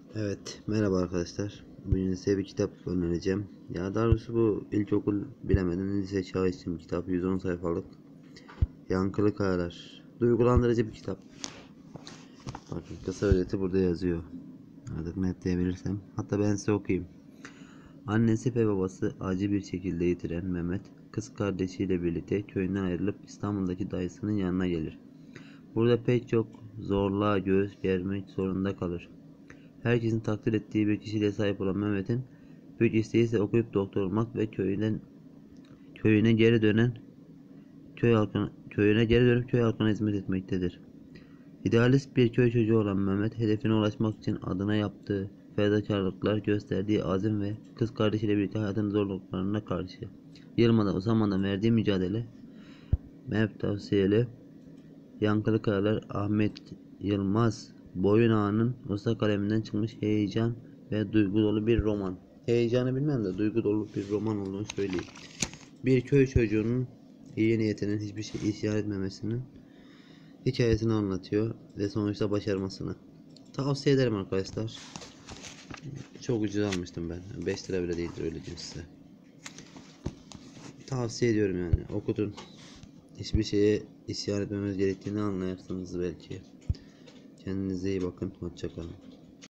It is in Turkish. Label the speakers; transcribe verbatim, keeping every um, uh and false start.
Speaker 1: Evet, merhaba arkadaşlar. Bugün size bir kitap önereceğim. Ya daha doğrusu bu ilkokul bilemeden lise çağı için bir kitap. yüz on sayfalık. Yankılı Kayalar. Duygulandırıcı bir kitap. Bakın kısa özeti burada yazıyor. Artık netleyebilirsem. Hatta ben size okuyayım. Annesi ve babası acı bir şekilde yitiren Mehmet, kız kardeşiyle birlikte köyünden ayrılıp İstanbul'daki dayısının yanına gelir. Burada pek çok zorluğa göğüs germek zorunda kalır. Herkesin takdir ettiği bir kişiliğe sahip olan Mehmet'in büyük isteği ise okuyup doktor olmak ve köyünden köyüne geri dönen köy halkına köyüne geri dönüp köy halkına hizmet etmektedir. İdealist bir köy çocuğu olan Mehmet, hedefine ulaşmak için adına yaptığı fedakarlıklar, gösterdiği azim ve kız kardeşiyle birlikte hayatın zorluklarına karşı yılmadan usanmadan verdiği mücadele, Mehmet tavsiyeli Yankılı Kayalar, Ahmet Yılmaz Boyunağı'nın usta kaleminden çıkmış heyecan ve duygu dolu bir roman. Heyecanı bilmem de duygu dolu bir roman olduğunu söyleyeyim. Bir köy çocuğunun iyi niyetinin hiçbir şey isyan etmemesinin hikayesini anlatıyor ve sonuçta başarmasını. Tavsiye ederim arkadaşlar. Çok ucuz almıştım ben. beş lira bile değildir, öyle diyeyim size. Tavsiye ediyorum yani. Okutun. Hiçbir şeye isyan etmemiz gerektiğini anlayarsınız belki. Kendinize iyi bakın. Hoşça kalın.